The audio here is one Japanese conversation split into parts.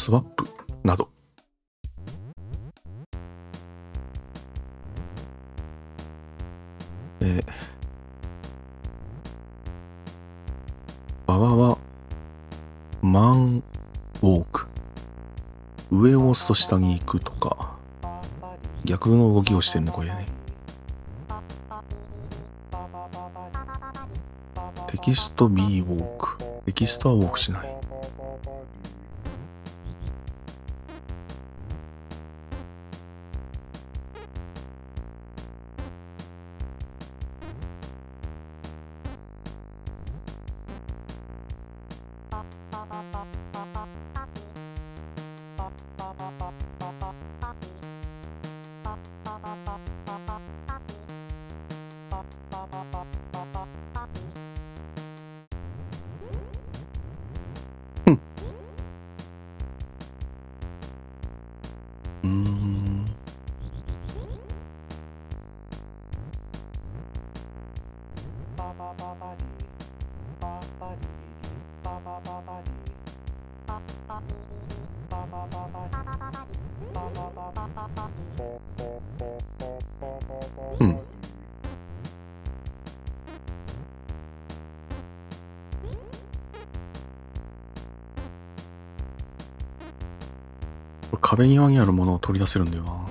スワップなど。ババはマンウォーク。上を押すと下に行くとか、逆の動きをしてるね、これね。テキスト B ウォーク。テキストはウォークしない。壁際にあるものを取り出せるんだよな。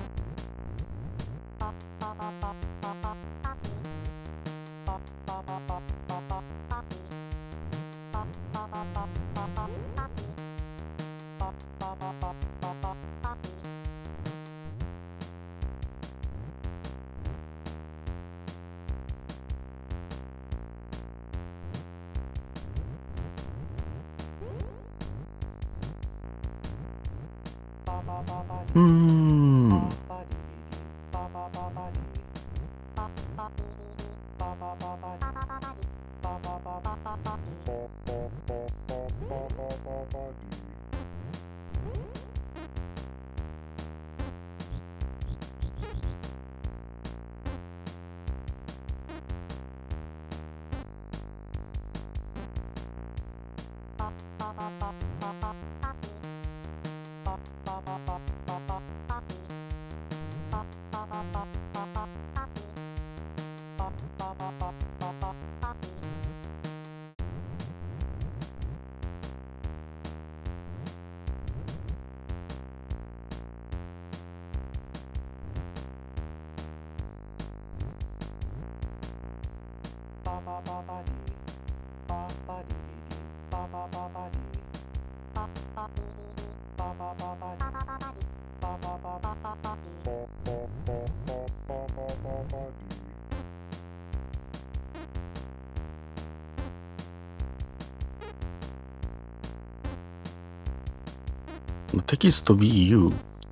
テキスト BU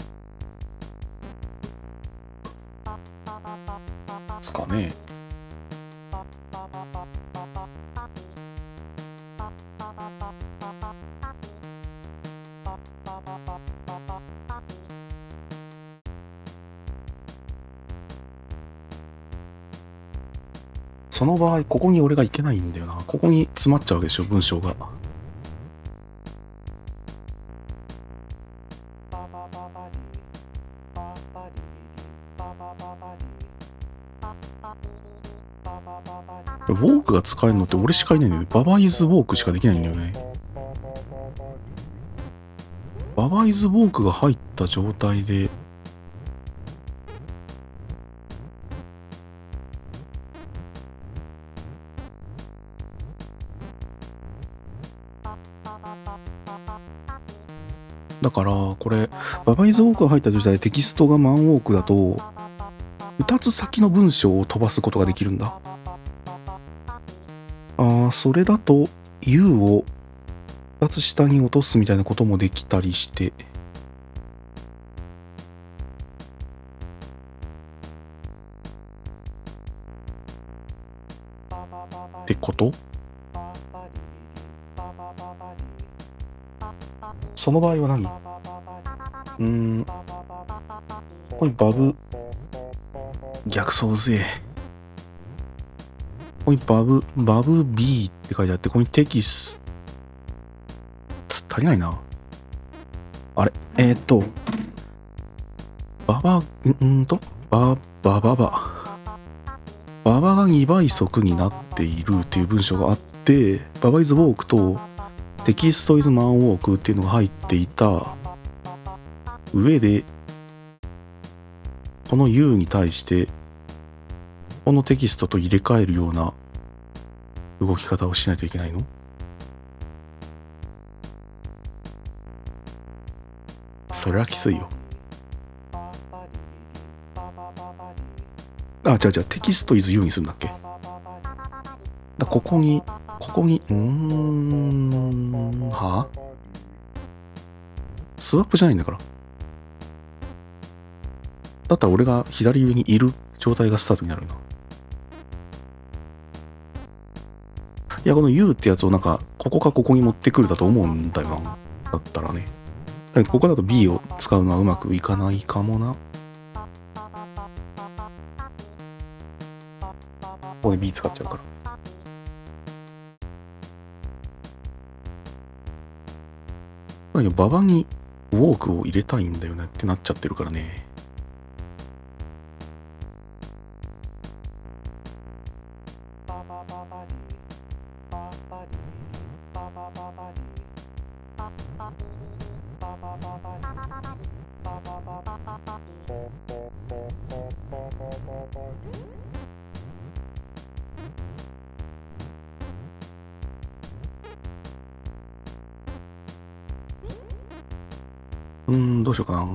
ですかね。その場合、ここに俺がいけないんだよな。ここに詰まっちゃうでしょ、文章が。ウォークが使えるのって俺しかいないんだよね。ババイズウォークしかできないんだよね。ババイズウォークが入った状態で、だからこれババイズウォークが入った状態でテキストがマンウォークだと2つ先の文章を飛ばすことができるんだ。それだと U を2つ下に落とすみたいなこともできたりして、ってこと？その場合は何？これバブ、逆走うぜえ。ここにバブ B って書いてあって、ここにテキスト、足りないな。 あれババ、ババが2倍速になっているっていう文章があって、ババイズウォークとテキストイズマンウォークっていうのが入っていた上で、この U に対してこのテキストと入れ替えるような動き方をしないといけないの？それはきついよ。あ、違う、テキストイズ U にするんだっけ？ここに、はぁ？スワップじゃないんだから。だったら俺が左上にいる状態がスタートになるな。いや、この U ってやつをなんか、ここかここに持ってくるだと思うんだよな。だったらね。だけど、ここだと B を使うのはうまくいかないかもな。ここで B 使っちゃうから。だけど、馬場にウォークを入れたいんだよねってなっちゃってるからね。どうしようかな。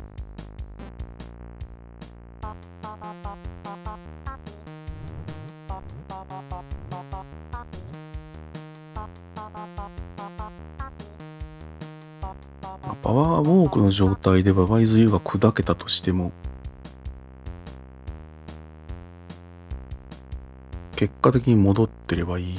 パワーウォークの状態でババイズ U が砕けたとしても、結果的に戻ってればいい。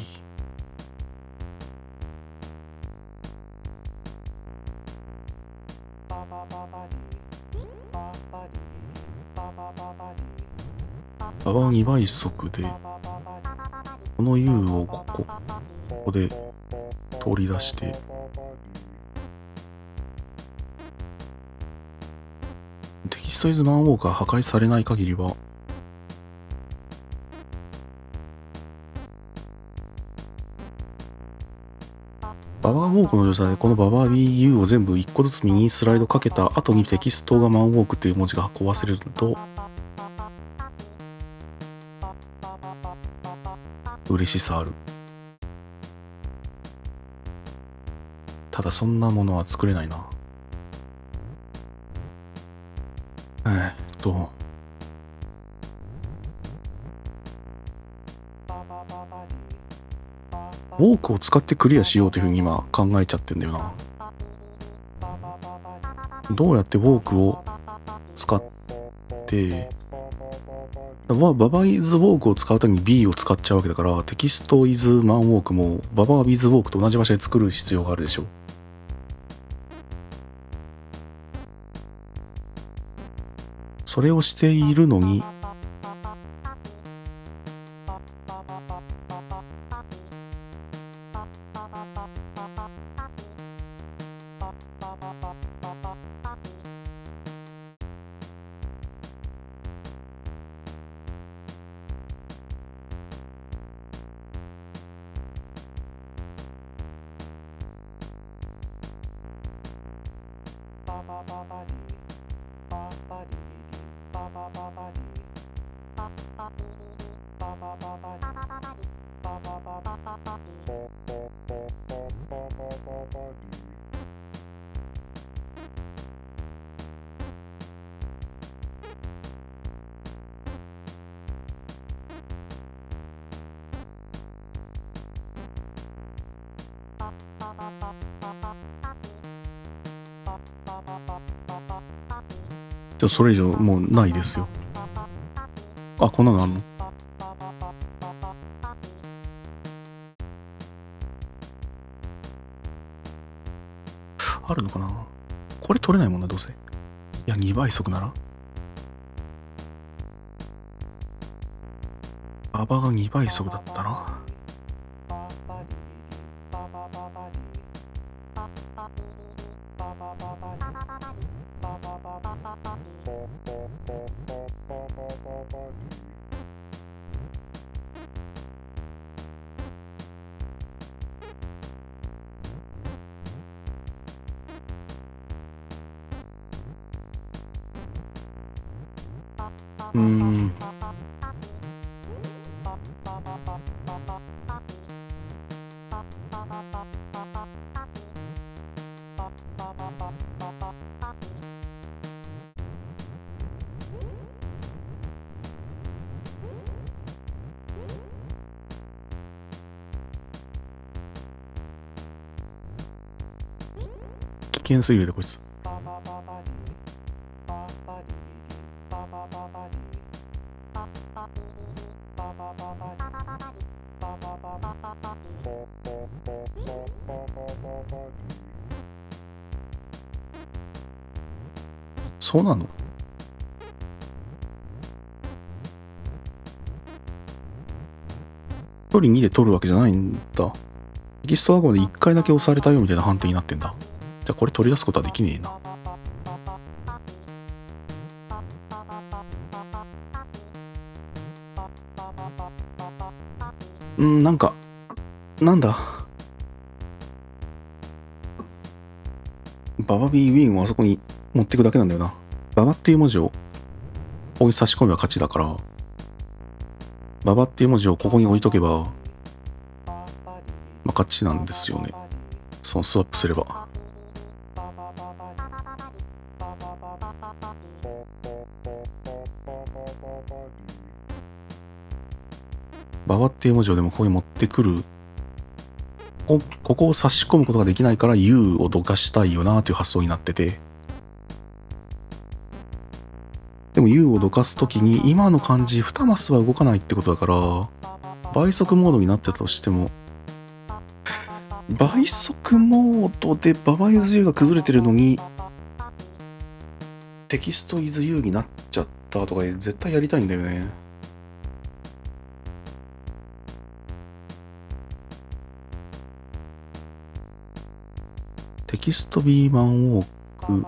ババ2倍速で、この U をここで取り出して、テキストイズマンウォークが破壊されない限りは、ババーウォークの状態でこのババー BU を全部1個ずつ右にスライドかけた後にテキストがマンウォークっていう文字が運ばせると嬉しさある。ただそんなものは作れないな。ウォークを使ってクリアしようというふうに今考えちゃってんだよな。どうやってウォークを使ってババイズウォークを使うために B を使っちゃうわけだから、テキストイズマンウォークもババービズウォークと同じ場所で作る必要があるでしょ。それをしているのにそれ以上もうないですよ。あ、こんなのあんの？あるのかな？これ取れないもんな、どうせ。いや、2倍速ならババが2倍速だったな。 危険すぎるでこいつ。そうなの？1人2で取るわけじゃないんだ。テキストワゴンで1回だけ押されたよみたいな判定になってんだ。じゃあこれ取り出すことはできねえな。なんか、なんだ。ババビーウィンをあそこに持っていくだけなんだよな。ババっていう文字をここに差し込めば勝ちだから、ババっていう文字をここに置いとけば、まあ勝ちなんですよね。そのスワップすれば。ババっていう文字をでもここに持ってくる。ここを差し込むことができないから U をどかしたいよなという発想になってて。でも U をどかすときに今の感じ2マスは動かないってことだから、倍速モードになってたとしても、倍速モードでババイズ U が崩れてるのに、テキストイズ U になっちゃったとか絶対やりたいんだよね。テキスト B マンウォーク。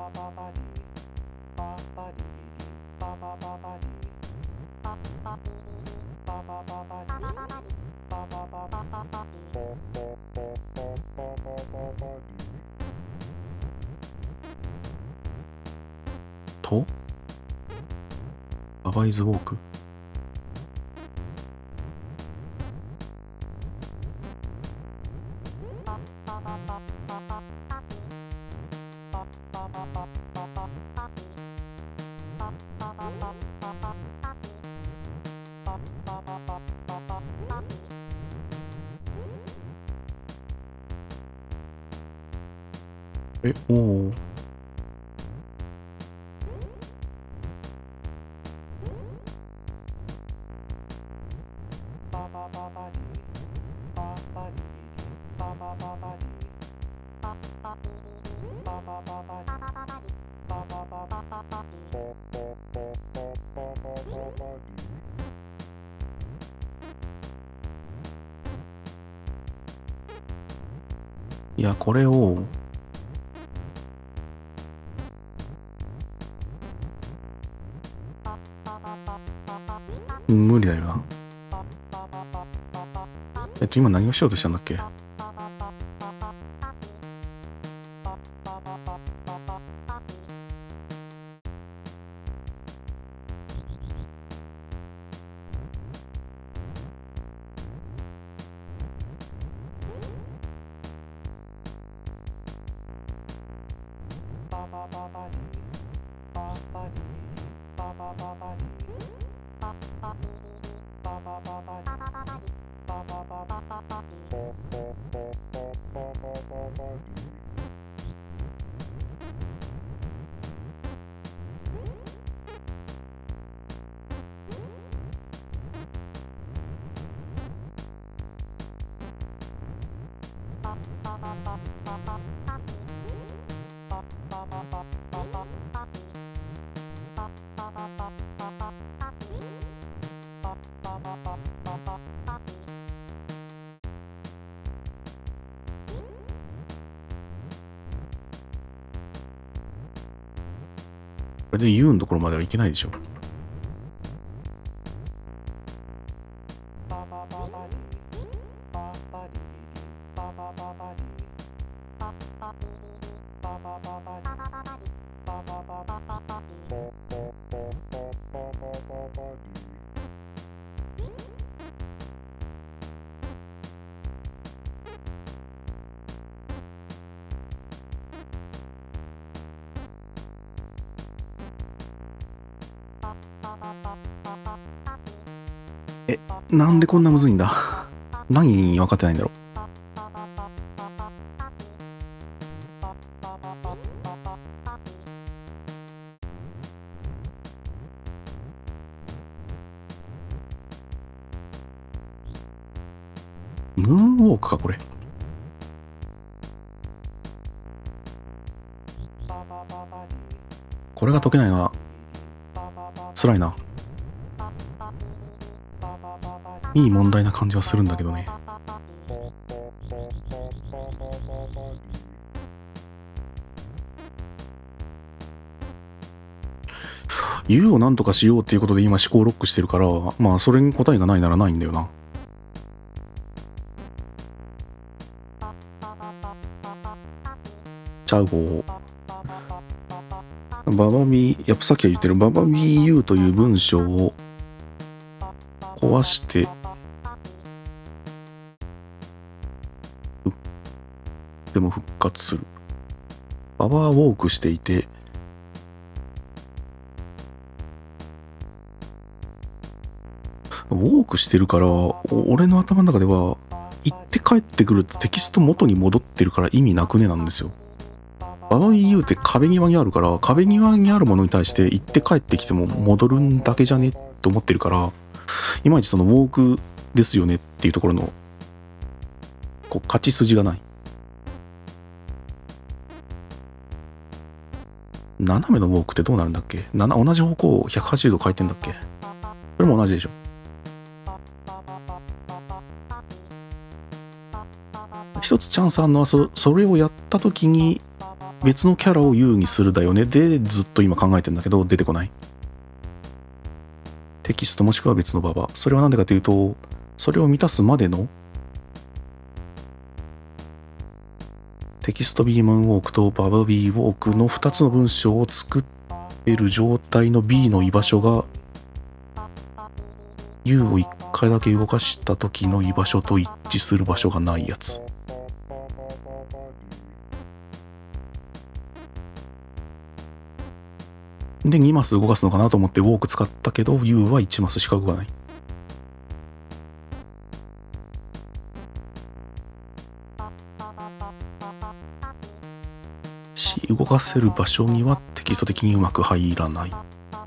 とババイズウォーク。おお。いや、これを無理だよな。今何をしようとしたんだっけ？ れで U のところまではいけないでしょ。なんでこんなむずいんだ。何分かってないんだろう。ムーンウォークか、これ。これが解けないのは辛いな。いい問題な感じはするんだけどね。U をなんとかしようっていうことで今思考ロックしてるから、まあそれに答えがないならないんだよな。ちゃう方。ババビー、やっぱさっき言ってるババビー U という文章を壊してでも復活する。ババはウォークしていて、ウォークしてるから、俺の頭の中では行って帰ってくるとテキスト元に戻ってるから意味なくねなんですよ。ババビー U って壁際にあるから、壁際にあるものに対して行って帰ってきても戻るんだけじゃねって思ってるから、いまいちそのウォークですよねっていうところのこう勝ち筋がない。斜めのウォークってどうなるんだっけ。同じ方向を180度回転だっけ。それも同じでしょ。一つチャンスあるのはそれをやった時に別のキャラを U にするだよねでずっと今考えてんだけど出てこない。テキストもしくは別のババ。それは何でかというと、それを満たすまでのテキスト B ムーンウォークとババ B ウォークの2つの文章を作ってる状態の B の居場所が U を1回だけ動かした時の居場所と一致する場所がないやつ。で2マス動かすのかなと思ってウォーク使ったけど U は1マスしか動かない。動かせる場所にはテキスト的にうまく入らない。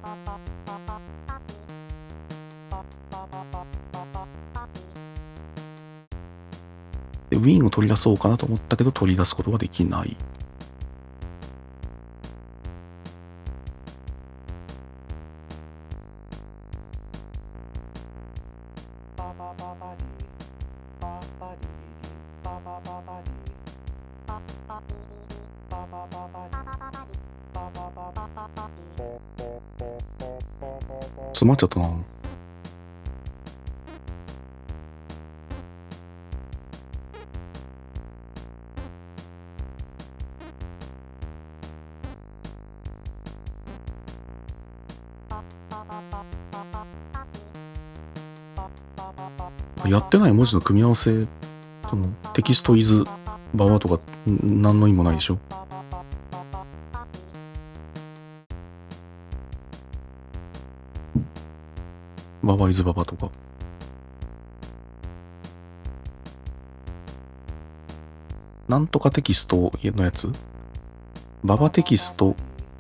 でウィンを取り出そうかなと思ったけど取り出すことができない。詰まっちゃったな。やってない文字の組み合わせとのテキストイズババとか何の意味もないでしょ。ババイズババとかなんとかテキストのやつ、ババテキスト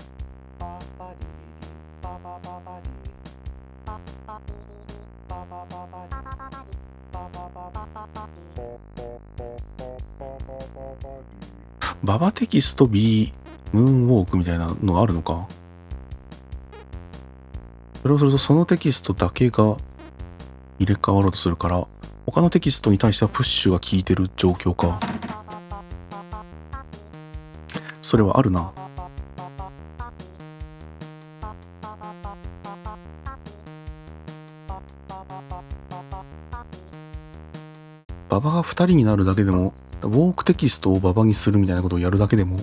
ババテキスト B ムーンウォークみたいなのがあるのか。それをするとそのテキストだけが入れ替わろうとするから他のテキストに対してはプッシュが効いてる状況か。それはあるな。 馬場が2人になるだけでも、ウォークテキストを馬場にするみたいなことをやるだけでも、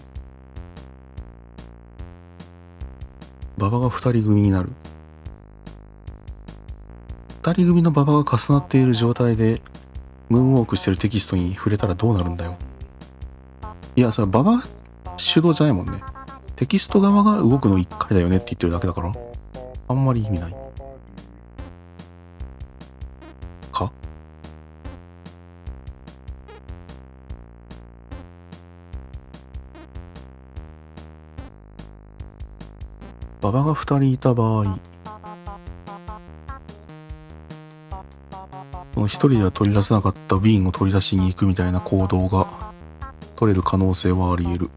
馬場が2人組になる。2人組の馬場が重なっている状態で、ムーンウォークしてるテキストに触れたらどうなるんだよ。いや、それは馬場主導じゃないもんね。テキスト側が動くの1回だよねって言ってるだけだから、あんまり意味ない。か？馬場が2人いた場合、その1人では取り出せなかった瓶を取り出しに行くみたいな行動が取れる可能性はあり得る。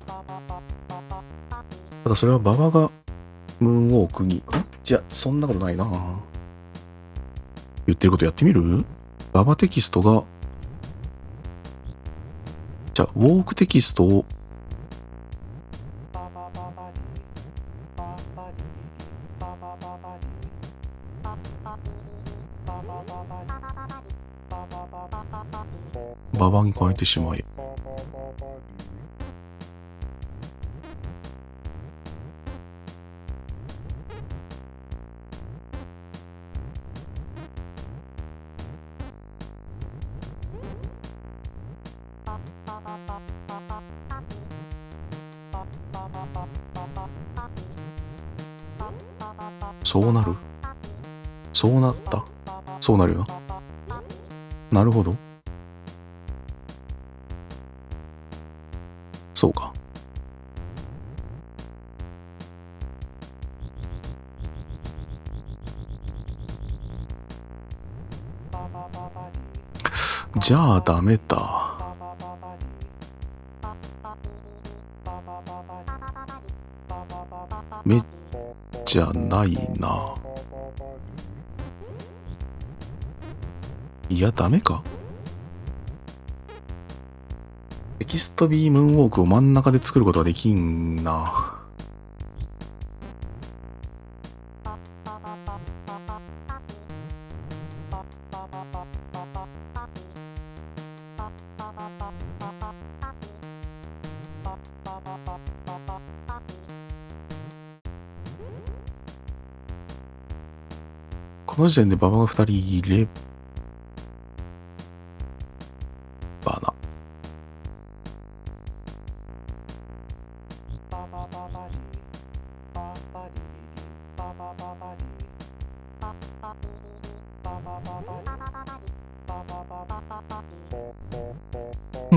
ただそれは馬場がムーンウォークに、じゃあそんなことないな。言ってることやってみる？馬場テキストが、じゃあウォークテキストを馬場に変えてしまえ。そうなる？そうなった？そうなるよな。なるほど。そうか。じゃあダメだ。めっちゃないな。いや、ダメか。テキスト B ムーンウォークを真ん中で作ることはできんな。この時点で馬場が2人いればな。うん。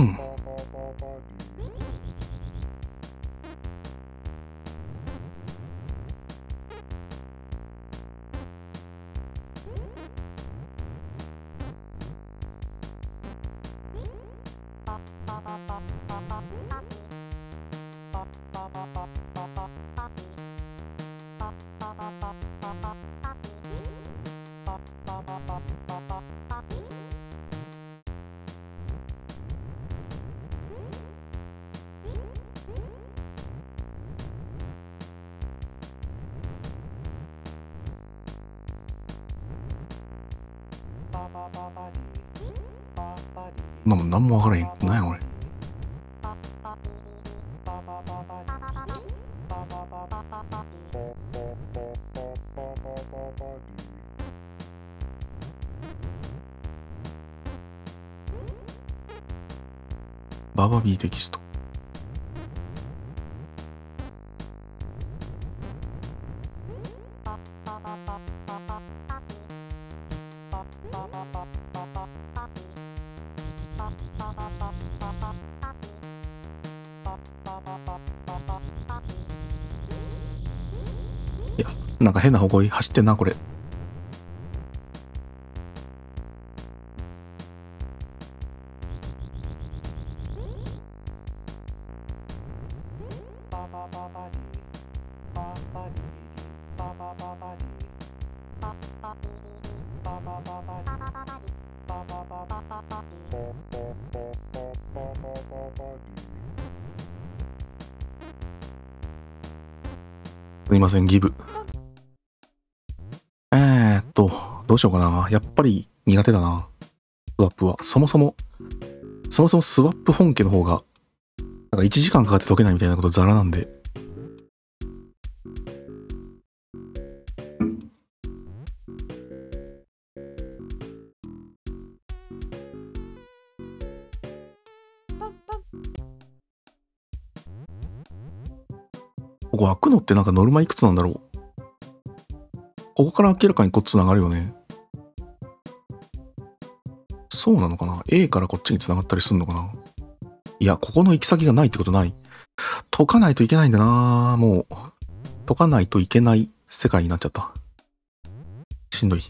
なんも分からへん。なんやこれ。ババビーテキスト。いや、なんか変な方向に走ってんな、これ。すいません、ギブ。どうしようかな。やっぱり苦手だな。スワップは。そもそも、 そもそもスワップ本家の方が、なんか1時間かかって解けないみたいなことザラなんで。ここ開くのってなんかノルマいくつなんだろう。ここから明らかにこっち繋がるよね。そうなのかな？ A からこっちに繋がったりすんのかな？いや、ここの行き先がないってことない。解かないといけないんだな。もう、解かないといけない世界になっちゃった。しんどい。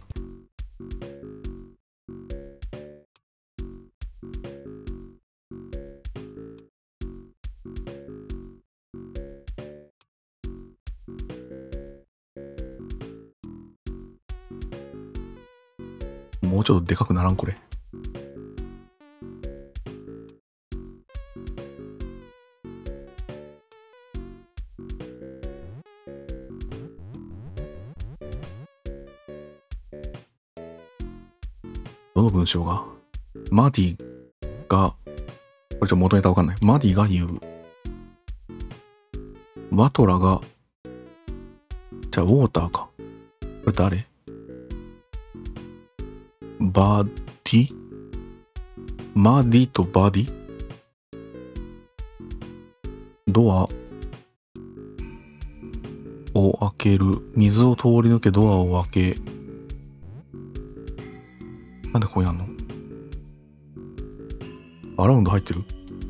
もうちょっとでかくならんこれ。どの文章がマディが、これちょっと元ネタわかんない。マディが言う。ワトラが、じゃあウォーターか。これ誰？バディ？マディとバディ？ドアを開ける。水を通り抜けドアを開け。なんでここにあんの？アラウンド入ってる？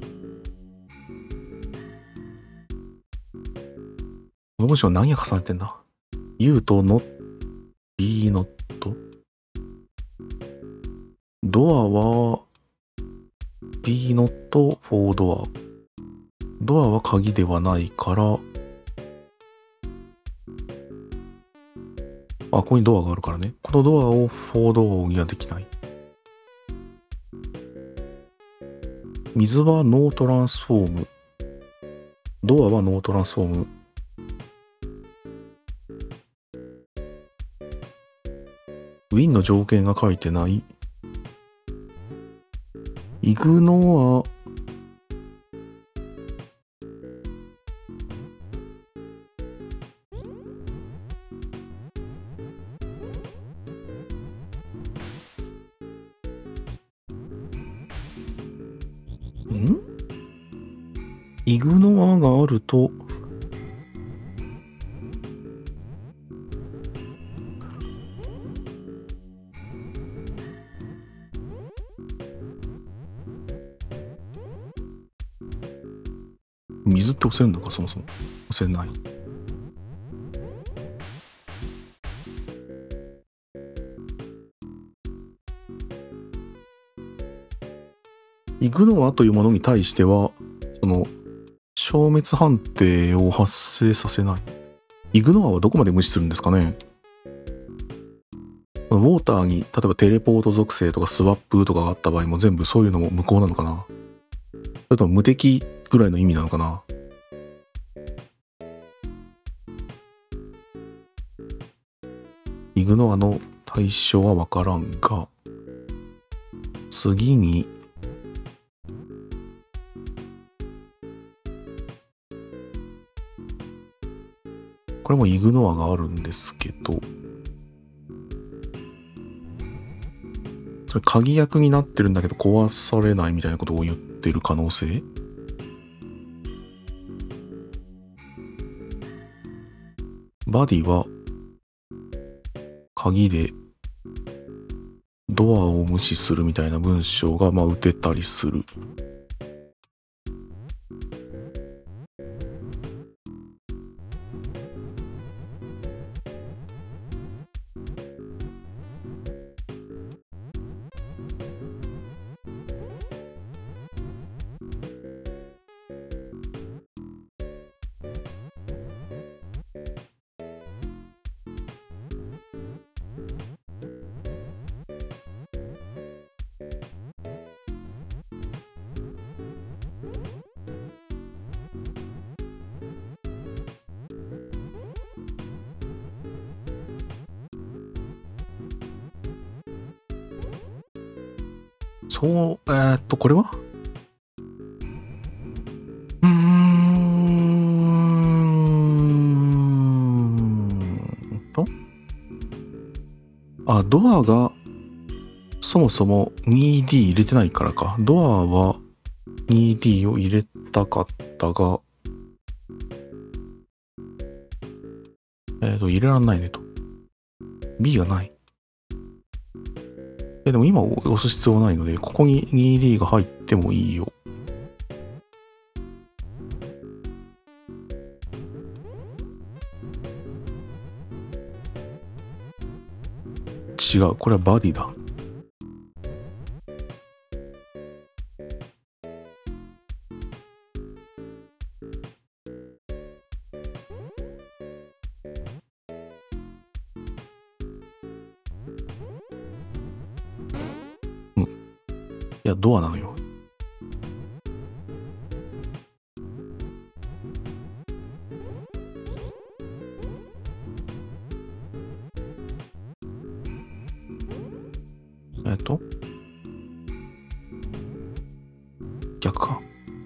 この文章は何が重ねてんだ？ U とノット、B ノット。ドアは B ノット、4ドア。ドアは鍵ではないから、あ、ここにドアがあるからね。このドアを4ドアにはできない。水はノートランスフォーム。ドアはノートランスフォーム。ウィンの条件が書いてない。イグノア、イグノアがあると、水って押せるのか、そもそも。押せない。イグノアというものに対しては、その、消滅判定を発生させない。イグノアはどこまで無視するんですかね？ウォーターに、例えばテレポート属性とかスワップとかがあった場合も全部そういうのも無効なのかな？それとも無敵ぐらいの意味なのかな？イグノアの対象はわからんが、次に、これもイグノアがあるんですけど、それ鍵役になってるんだけど壊されないみたいなことを言ってる可能性？バディは鍵でドアを無視するみたいな文章が打てたりする。そう、これはあ、ドアがそもそも 2D 入れてないからか。ドアは 2D を入れたかったが、入れらんないねと。B がない。でも今押す必要ないので、ここに 2D が入ってもいいよ。違う。これはバディだ。うん。いや、ドアなのよ。逆か。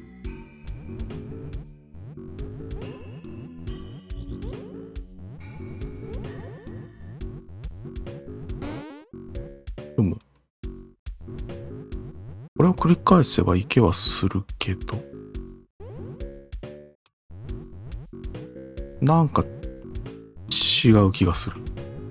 これを繰り返せばいけはするけど、なんか違う気がする。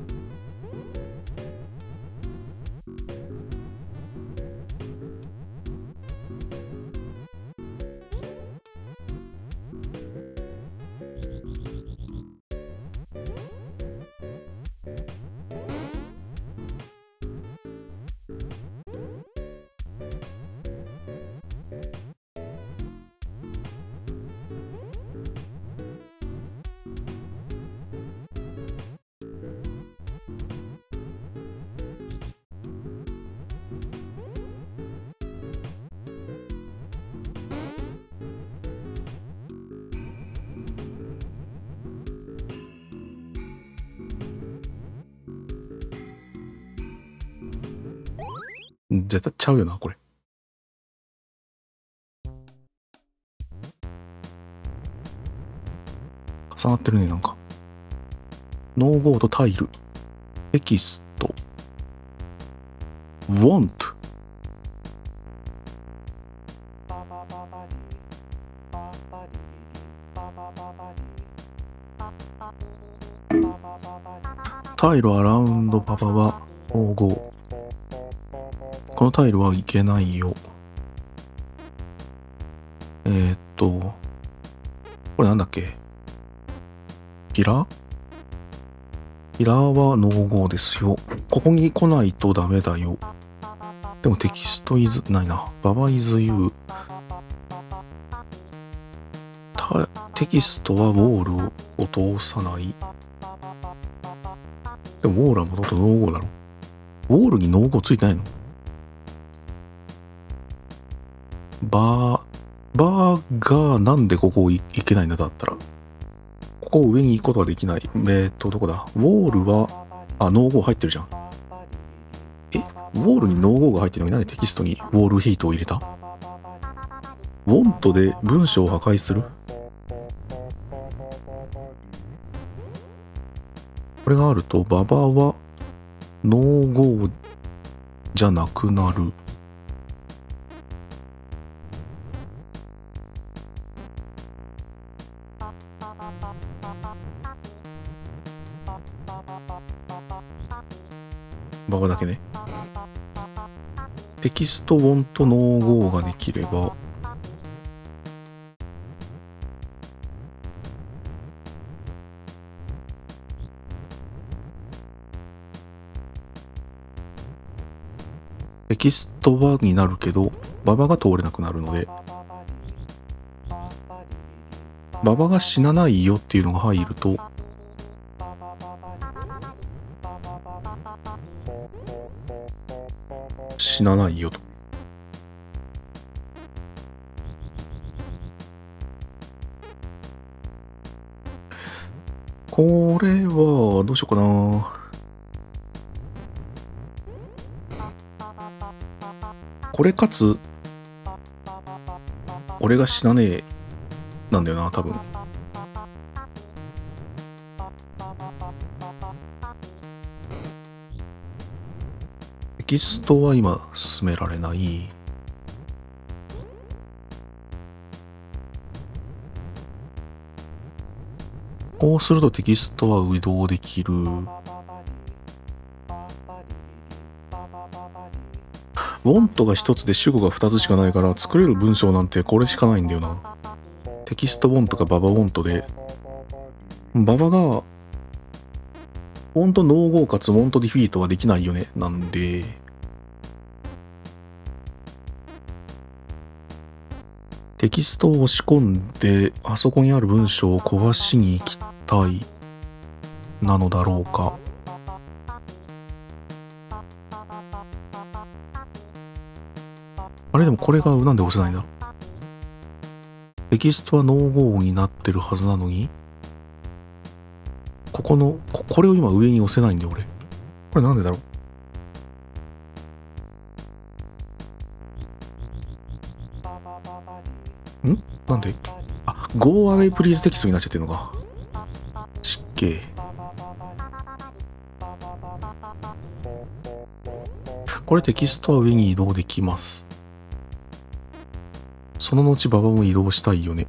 絶対ちゃうよな、これ。重なってるね、なんか。ノーゴードタイル。テキスト。want。タイルアラウンドパパはノーゴー。このタイルはいけないよ。これなんだっけ？ピラーはノーゴーですよ。ここに来ないとダメだよ。でもテキストイズ、ないな。ババイズユー。テキストはウォールを通さない。でもウォールはもともとノーゴーだろ。ウォールにノーゴーついてないの？バーがなんでここ行けないんだったら。ここ上に行くことができない。どこだ？ウォールは、ノーゴー入ってるじゃん。ウォールにノーゴーが入ってるのになんでテキストにウォールヒートを入れた？ウォントで文章を破壊する？これがあると、ババはノーゴーじゃなくなる。ババだけね。テキストウォントノーゴーができれば、テキストはになるけど、ババが通れなくなるので、ババが死なないよっていうのが入ると、死なないよと。これは、どうしようかな。これかつ、俺が死なねえ、なんだよな、多分。 キストは今進められない。こうするとテキストは移動できる。want が一つで主語が二つしかないから作れる文章なんてこれしかないんだよな。テキスト want か Baba want で、Baba が want no go かつ want defeat はできないよね。なんで、テキストを押し込んであそこにある文章を壊しに行きたいなのだろうか。あれでもこれがなんで押せないんだ。テキストはノーゴーになってるはずなのに、これを今上に押せないんだよ俺。これなんでだろう。なんでGo away please テキストになっちゃってるのか。失敬。これテキストは上に移動できます。その後馬場も移動したいよね。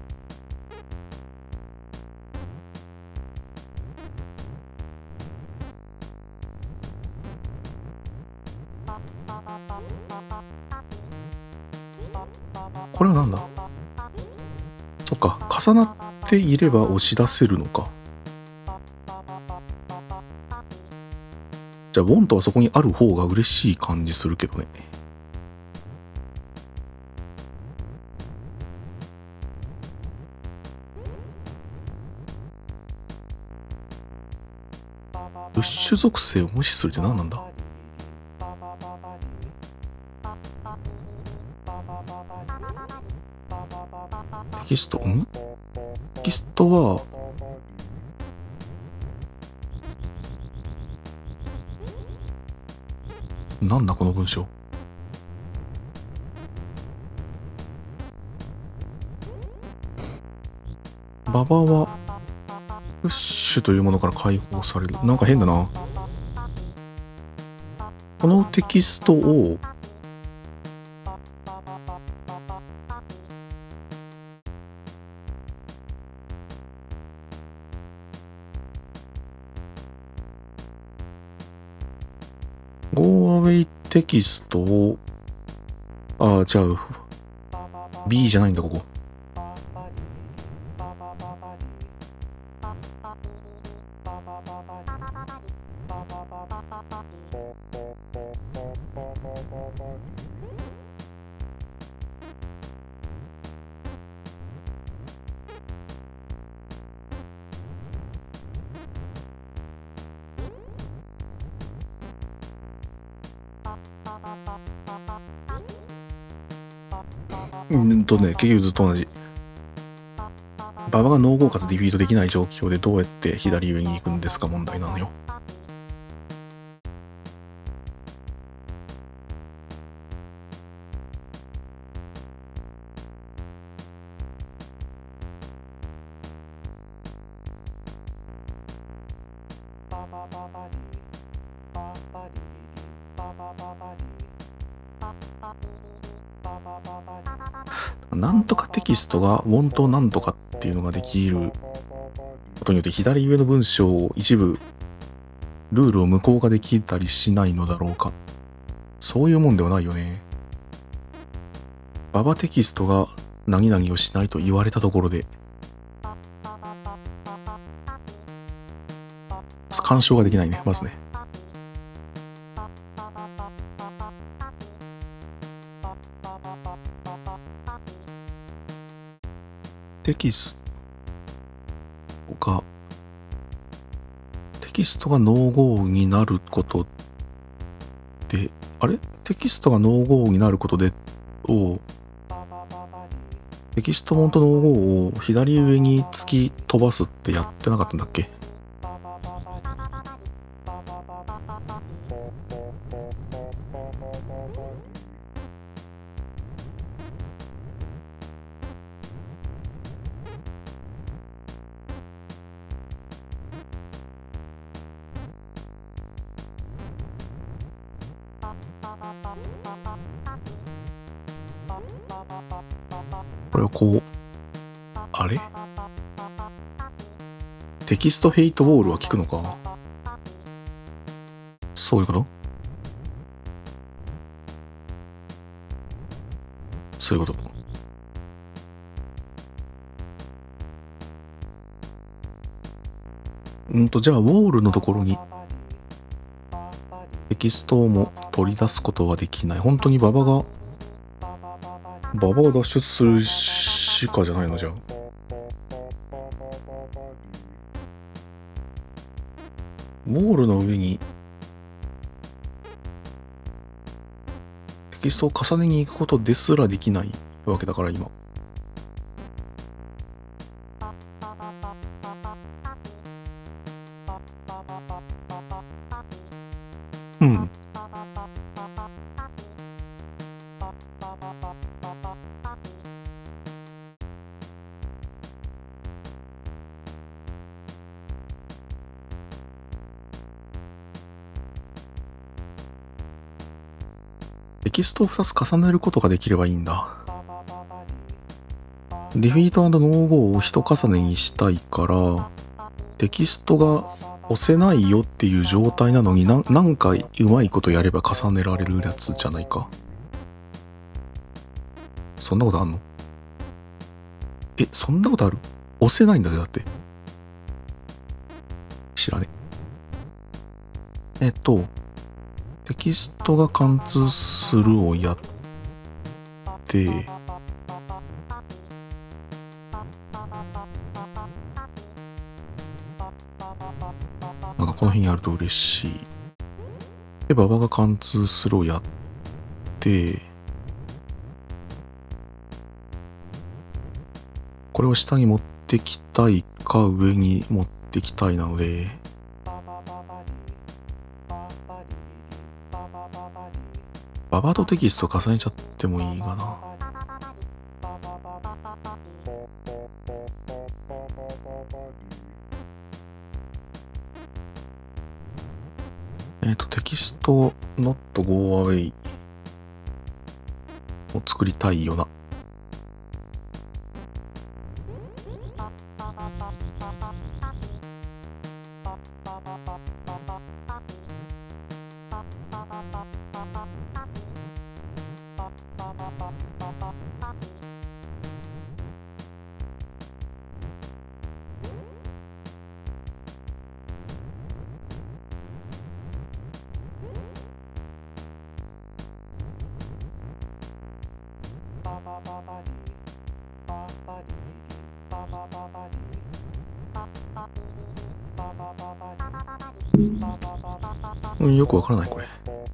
これはなんだ。そっか、重なっていれば押し出せるのか。じゃあ、wantはそこにある方が嬉しい感じするけどね。ブッシュ属性を無視するって何なんだ。テキスト、テキストは、なんだこの文章。馬場は、プッシュというものから解放される。なんか変だな。このテキストを、Go away テキストを、じゃあ、B じゃないんだ、ここ。結局ずっと同じ。馬場がノーゴーかつディフィートできない状況でどうやって左上に行くんですか問題なのよ。なんとかテキストがwantなんとかっていうのができることによって左上の文章を一部ルールを無効化できたりしないのだろうか。そういうもんではないよね。馬場テキストが何々をしないと言われたところで干渉ができないね、まずね。テキストがノーゴーになることで、テキストがノーゴーになることでテキストモンとノーゴーを左上に突き飛ばすってやってなかったんだっけ。 これはこう、あれ？テキストヘイトウォールは効くのか？そういうこと？そういうこと。じゃあ、ウォールのところにテキストをも取り出すことはできない。本当に馬場を脱出するしかじゃないの？じゃあ。ウォールの上にテキストを重ねに行くことですらできないわけだから今。うん。テキストを2つ重ねることができればいいんだ。ディフィート&ノーゴーを一重ねにしたいから、テキストが押せないよっていう状態なのに何回うまいことやれば重ねられるやつじゃないか。そんなことあんの？そんなことある？押せないんだぜ、だって。知らねえ。テキストが貫通するをやって、なんかこの辺にあると嬉しい。で、馬場が貫通するをやって、これを下に持ってきたいか上に持ってきたいなので、馬場とテキスト重ねちゃってもいいかな。テキスト not go away を作りたいよな。よくわからないこれ。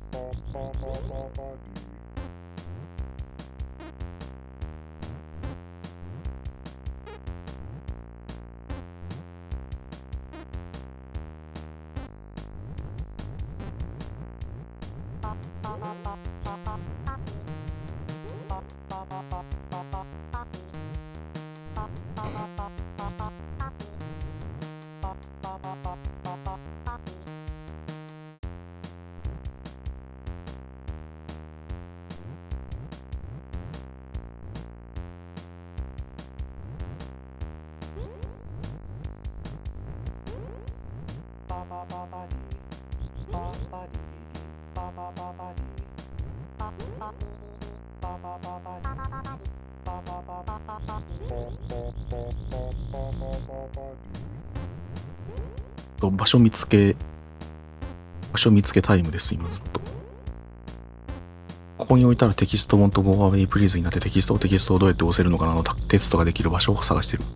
場所見つけタイムです、今ずっと。ここに置いたらテキストwant go away pleaseになってテキストをどうやって押せるのかなのテストができる場所を探してる。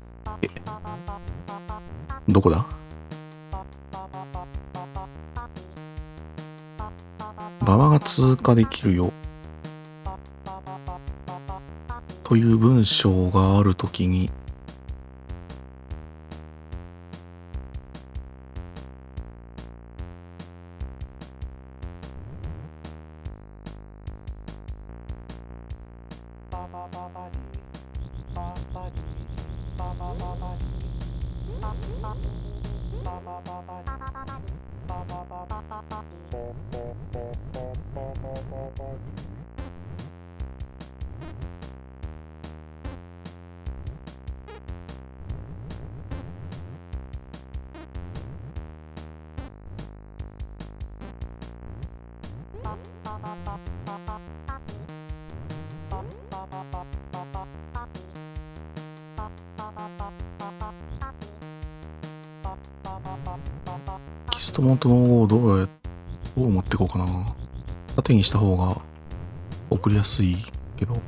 どこだ？馬場が通過できるよ。という文章があるときに、 テキストモントのどう持っていこうかな。縦にした方が送りやすいけど。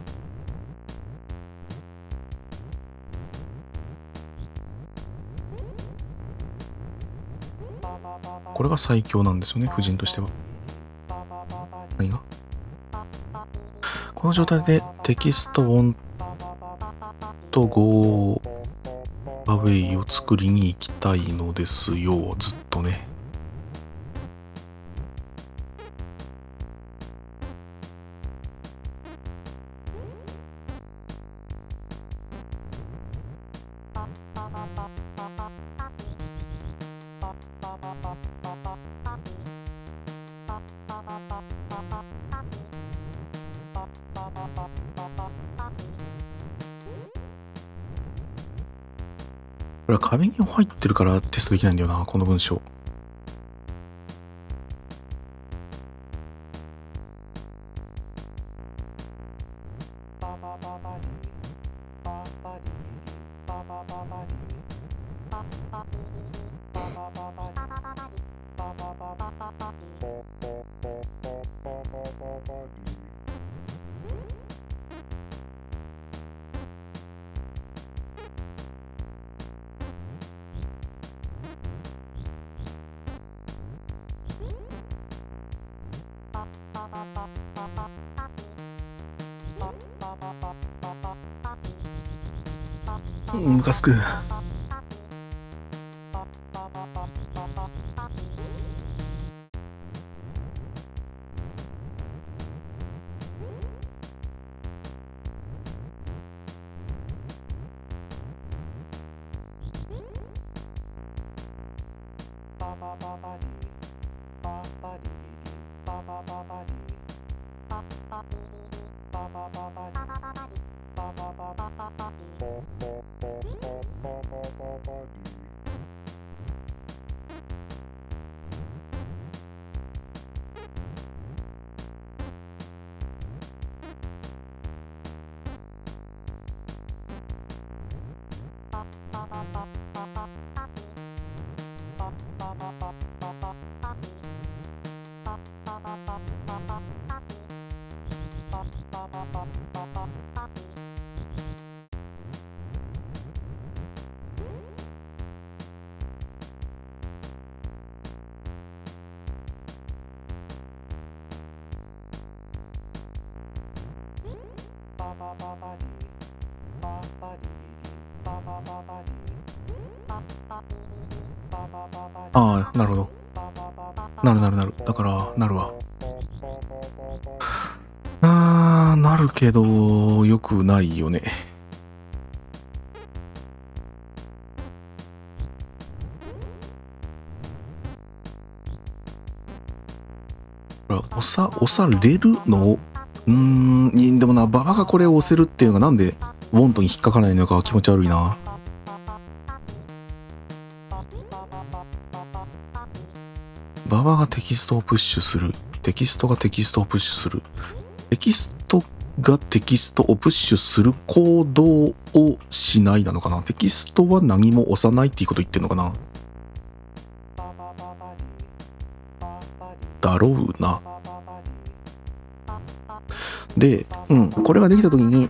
これが最強なんですよね、夫人としては。何が？この状態でテキストオンとゴーアウェイを作りに行きたいのですよ、ずっとね。これは壁に入ってるからテストできないんだよな、この文章。ムカつく。ああ、なるほど。なる。だから、なるわ。なるけど、よくないよね。押されるの？でもな、馬場がこれを押せるっていうのがなんでウォントに引っかからないのか気持ち悪いな。馬場がテキストをプッシュする。テキストがテキストをプッシュする。テキストがテキストをプッシュする行動をしないなのかな。テキストは何も押さないっていうこと言ってんのかな。だろうな。で、これができたときに、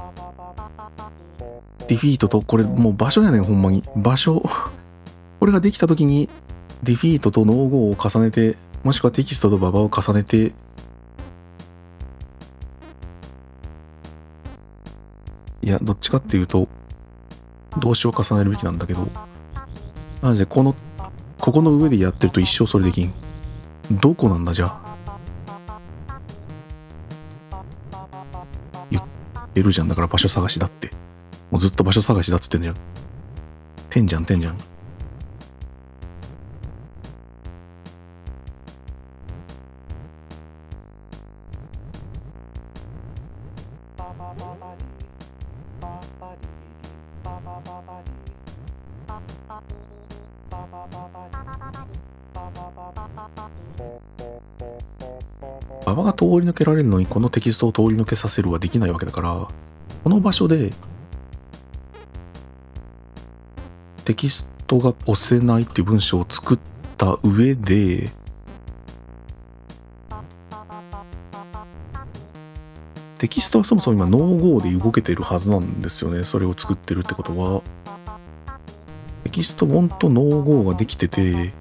ディフィートと、これもう場所やねん、ほんまに。場所。これができたときに、ディフィートとノーゴーを重ねて、もしくはテキストとババを重ねて、いや、どっちかっていうと、動詞を重ねるべきなんだけど、マジでここの上でやってると一生それできん。どこなんだ、じゃあ。言ってるじゃん。だから場所探しだって。もうずっと場所探しだっつってんじゃん。てんじゃん。 馬場が通り抜けられるのにこのテキストを通り抜けさせるはできないわけだから、この場所でテキストが押せないっていう文章を作った上で、テキストはそもそも今ノーゴーで動けてるはずなんですよね。それを作ってるってことは。テキストwantとノーゴーができてて、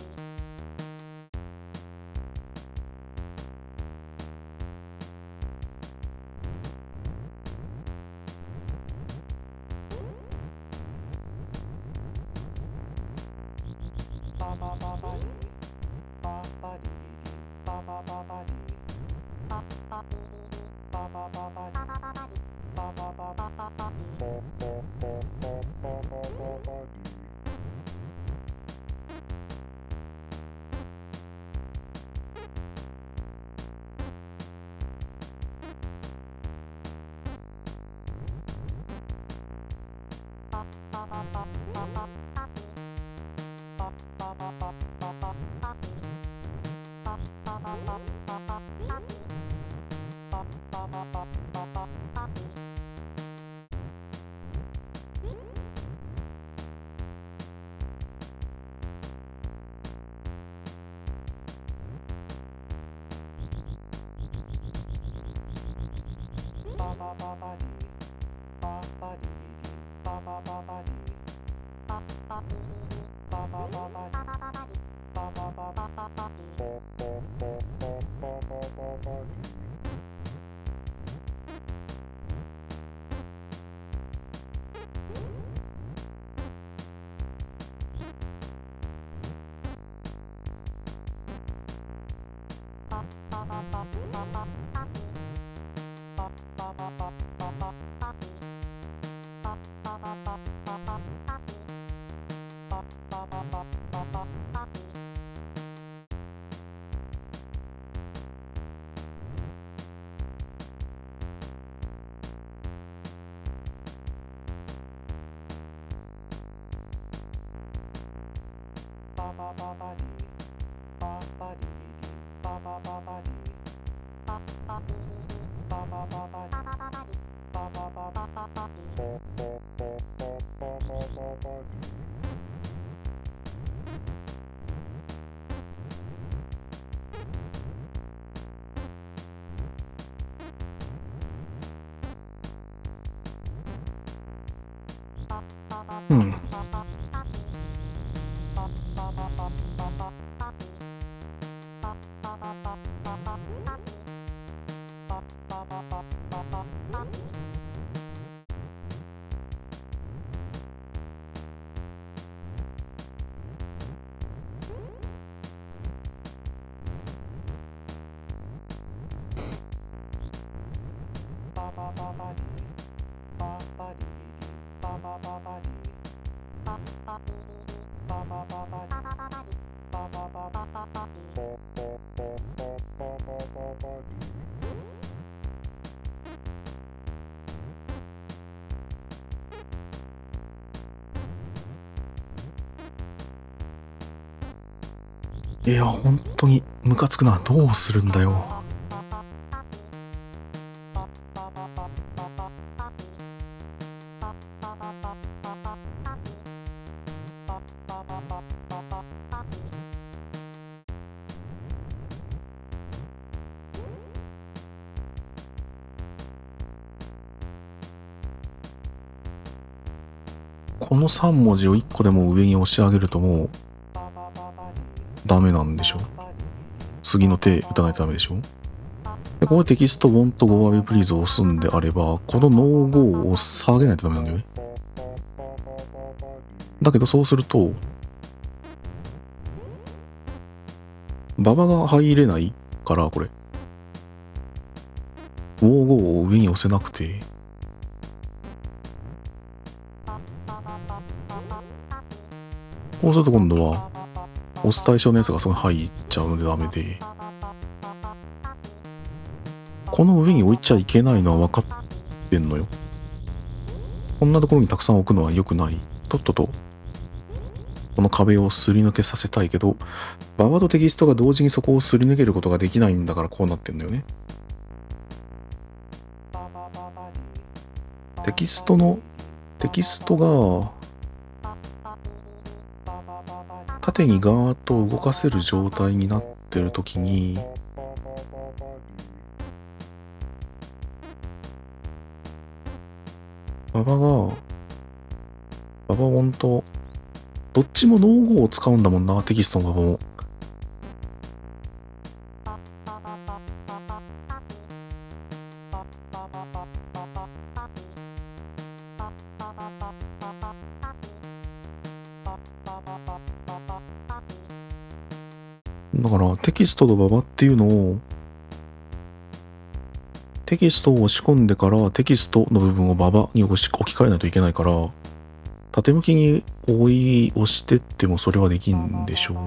うん。いや、本当にムカつくな。どうするんだよ。この3文字を1個でも上に押し上げるともうダメなんでしょ。次の手打たないとダメでしょ。で、ここでテキスト want go away please を押すんであれば、この no go を下げないとダメなんだよね。だけどそうすると、馬場が入れないから、これ。no go を上に押せなくて、こうすると今度は、押す対象のやつがそこに入っちゃうのでダメで、この上に置いちゃいけないのは分かってんのよ。こんなところにたくさん置くのは良くない。とっととこの壁をすり抜けさせたいけど、ババとテキストが同時にそこをすり抜けることができないんだからこうなってんだよね。テキストが縦にガーッと動かせる状態になってるときに、ババほんと、どっちもノーゴーを使うんだもんな、テキストのババも。だからテキストとババっていうのを、テキストを押し込んでからテキストの部分をババに置き換えないといけないから、縦向きに押してってもそれはできんでしょう。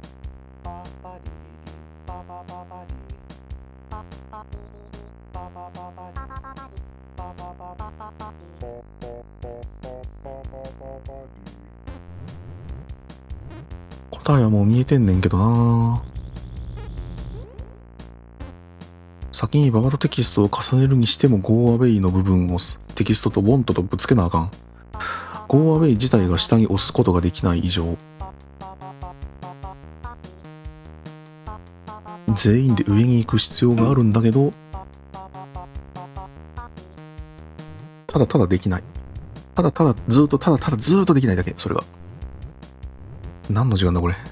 答えはもう見えてんねんけどな。先にババとテキストを重ねるにしても Go Away の部分をテキストと Want とぶつけなあかん。Go Away 自体が下に押すことができない以上、全員で上に行く必要があるんだけど、ただただできない。ただずっとできないだけ、それが。何の時間だこれ。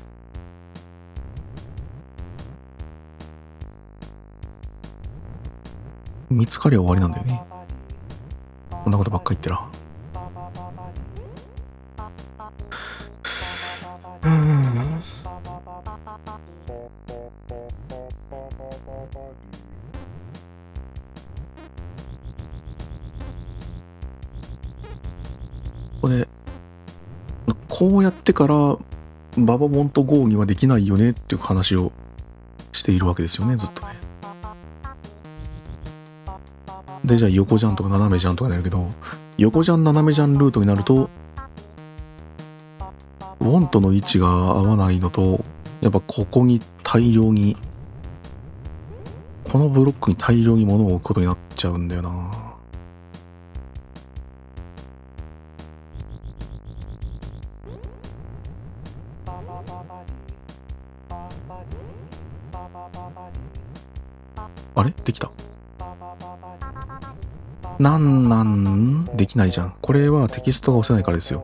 見つかりゃ終わりなんだよね。こんなことばっか言ってら。これ、こうやってから、ババボンとゴーにはできないよねっていう話をしているわけですよね、ずっとね。で、じゃあ横ジャンとか斜めジャンとかになるけど、横ジャン斜めジャンルートになると、ウォントの位置が合わないのと、やっぱここに大量に、このブロックに大量に物を置くことになっちゃうんだよな。あれできた。できないじゃん。これはテキストが押せないからですよ。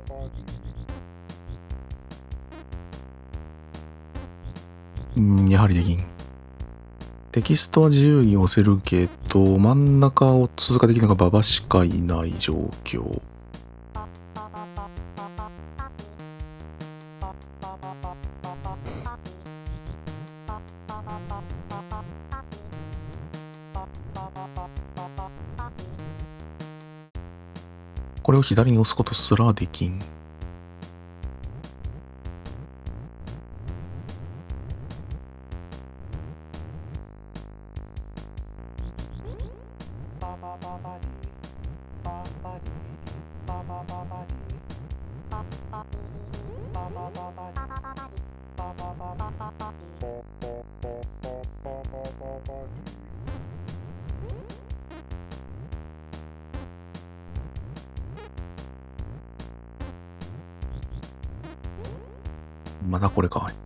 やはりできん。テキストは自由に押せるけど、真ん中を通過できるのがババしかいない状況。これを左に押すことすらできん。まだこれか。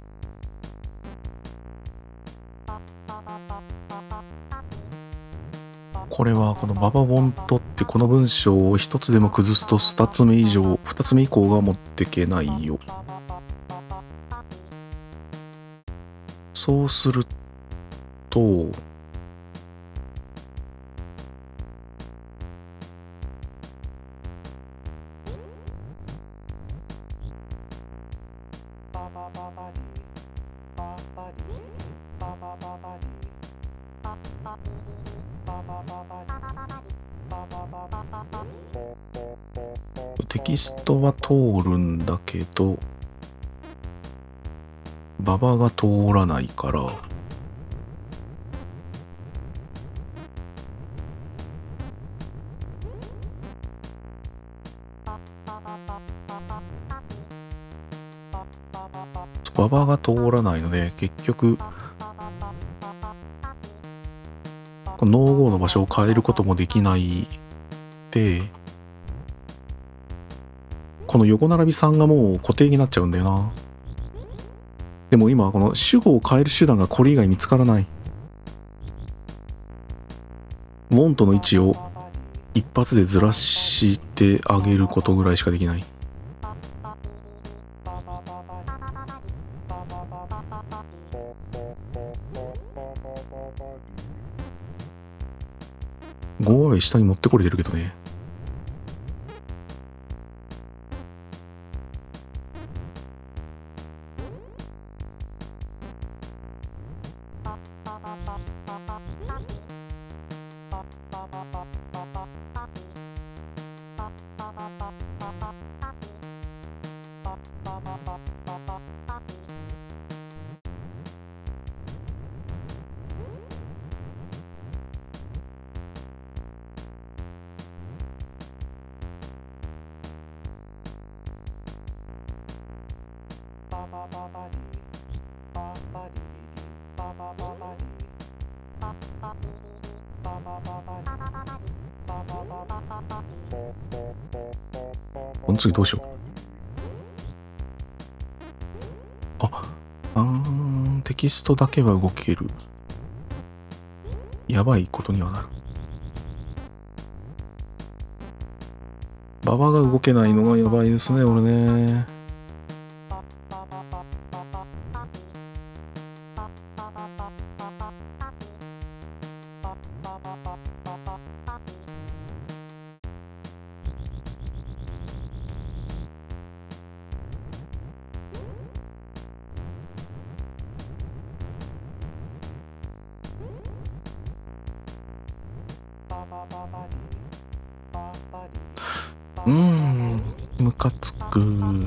これはこのババボントってこの文章を一つでも崩すと二つ目以降が持ってけないよ。そうすると、テキストは通るんだけど、ババが通らないから、 馬場が通らないので、結局、このノーゴーの場所を変えることもできないで、この横並び3がもう固定になっちゃうんだよな。でも今、この主語を変える手段がこれ以外見つからない。モントの位置を一発でずらしてあげることぐらいしかできない。5は下に持ってこれてるけどね。この次どうしよう。テキストだけは動ける。やばいことにはなる。馬場が動けないのがやばいですね、俺ね。ムカつく。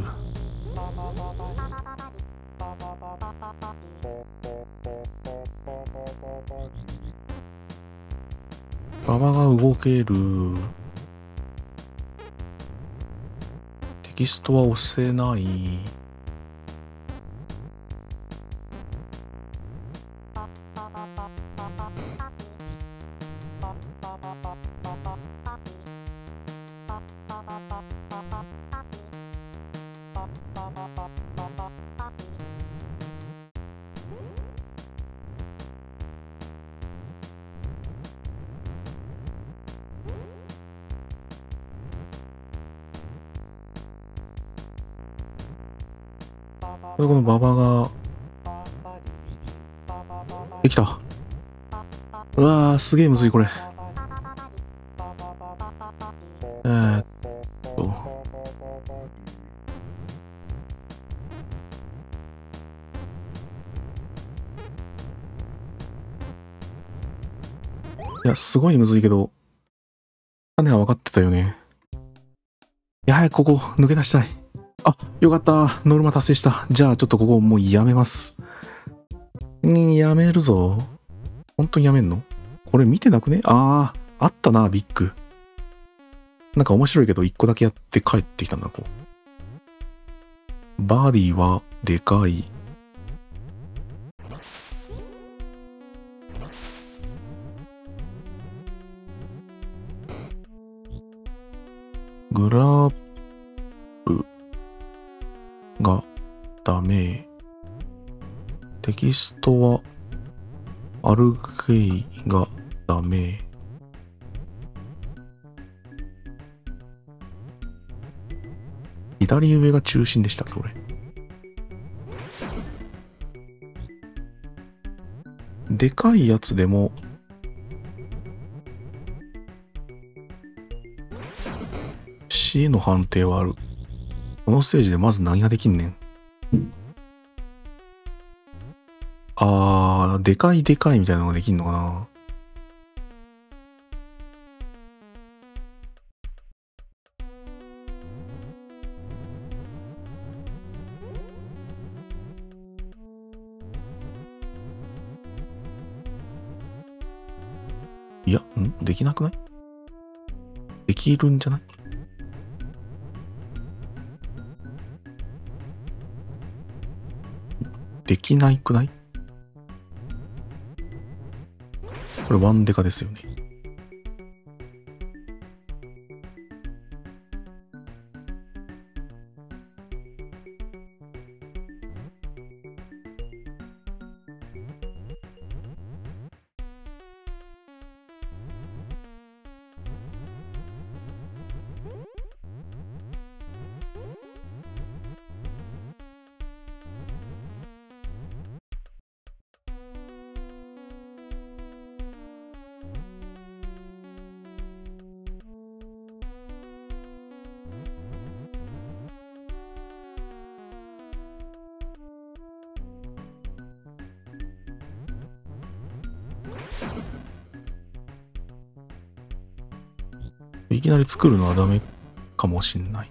馬場が動ける。テキストは押せない。この馬場ができた。うわー、すげえむずいこれ。いや、すごいむずいけど、種は分かってたよね。いや、早くここ抜け出したい。あ、よかった。ノルマ達成した。じゃあ、ちょっとここもうやめます。やめるぞ。本当にやめんの？これ見てなくね？あったな、ビッグ。なんか面白いけど、1個だけやって帰ってきたんだ、こう。バディはでかい。グラップがダメ。テキストはアルゲイがダメ。左上が中心でしたっけ、これ。でかいやつでもC の判定はある。このステージでまず何ができんねん。でかいでかいみたいなのができんのかな。いや、できなくない？できるんじゃない？ できないくない？これワンデカですよね。いきなり作るのはダメかもしんない。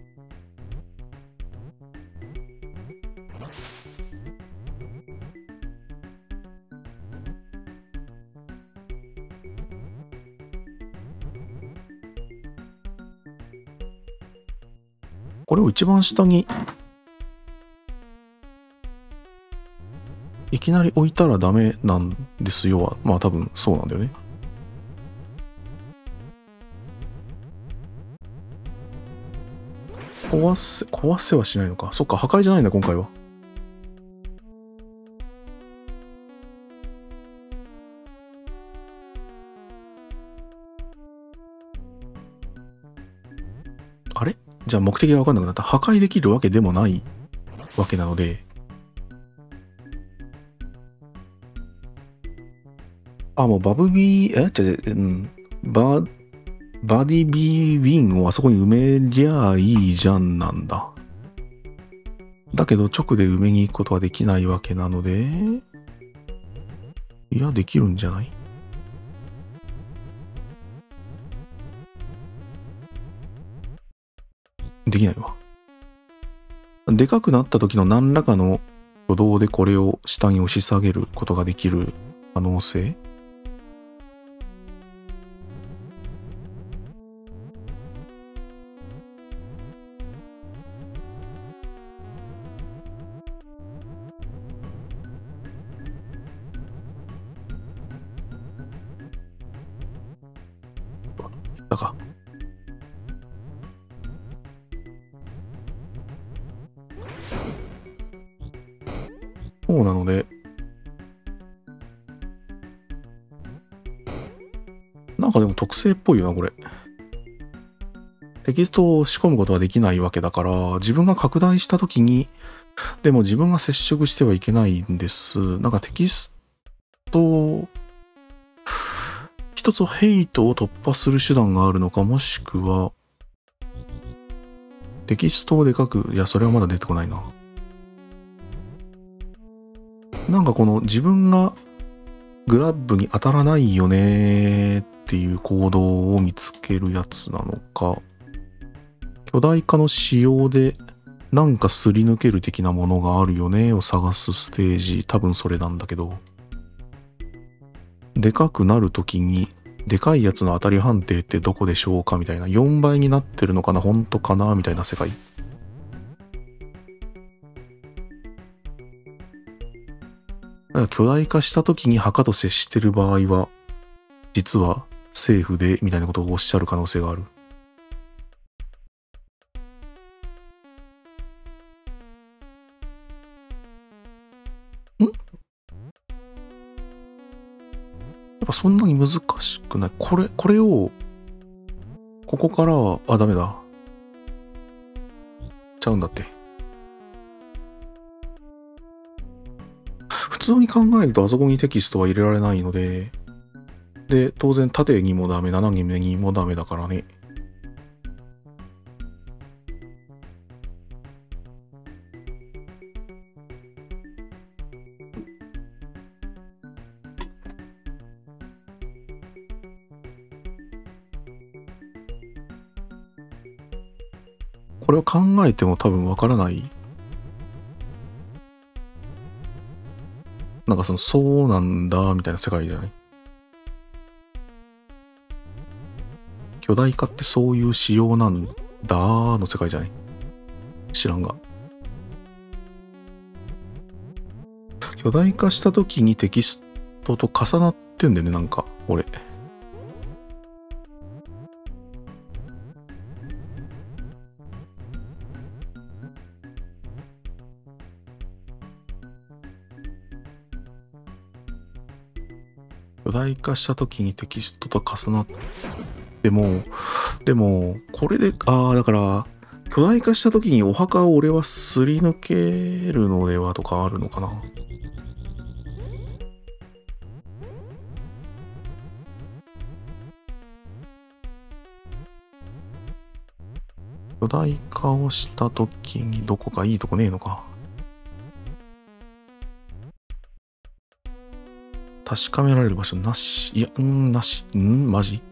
これを一番下にいきなり置いたらダメなんですよは、まあ多分そうなんだよね。壊せはしないのか。そっか、破壊じゃないんだ、今回は。あれ？じゃあ目的が分かんなくなった。破壊できるわけでもないわけなので。あ、もうバブビー、バディビーウィンをあそこに埋めりゃいいじゃんなんだ。だけど直で埋めに行くことはできないわけなので、いや、できるんじゃない？できないわ。でかくなった時の何らかの挙動でこれを下に押し下げることができる可能性？だか。そうなので、なんかでも特性っぽいよな、これ。テキストを仕込むことはできないわけだから、自分が拡大したときに、でも自分が接触してはいけないんです。なんかテキスト、一つヘイトを突破する手段があるのか、もしくは、テキストをでかく、いや、それはまだ出てこないな。なんかこの自分がグラッブに当たらないよねっていう行動を見つけるやつなのか、巨大化の仕様でなんかすり抜ける的なものがあるよねを探すステージ、多分それなんだけど、でかくなるときにでかいやつの当たり判定ってどこでしょうかみたいな、4倍になってるのかな、本当かなみたいな世界。巨大化した時に墓と接してる場合は、実はセーフでみたいなことをおっしゃる可能性がある。やっぱそんなに難しくない。これを、ここから、あ、ダメだ。ちゃうんだって。普通に考えるとあそこにテキストは入れられないので、で、当然縦にもダメ、斜めにもダメだからね。これを考えても多分わからない。なんかそうなんだ、みたいな世界じゃない？巨大化ってそういう仕様なんだの世界じゃない？知らんが。 巨大化した時にテキストと重なってんだよね、なんか、俺。巨大化した時にテキストと重なっても、でも、これで、だから、巨大化した時にお墓を俺はすり抜けるのではとかあるのかな。巨大化をした時にどこかいいとこねえのか。確かめられる場所なし。いや、なし。マジ？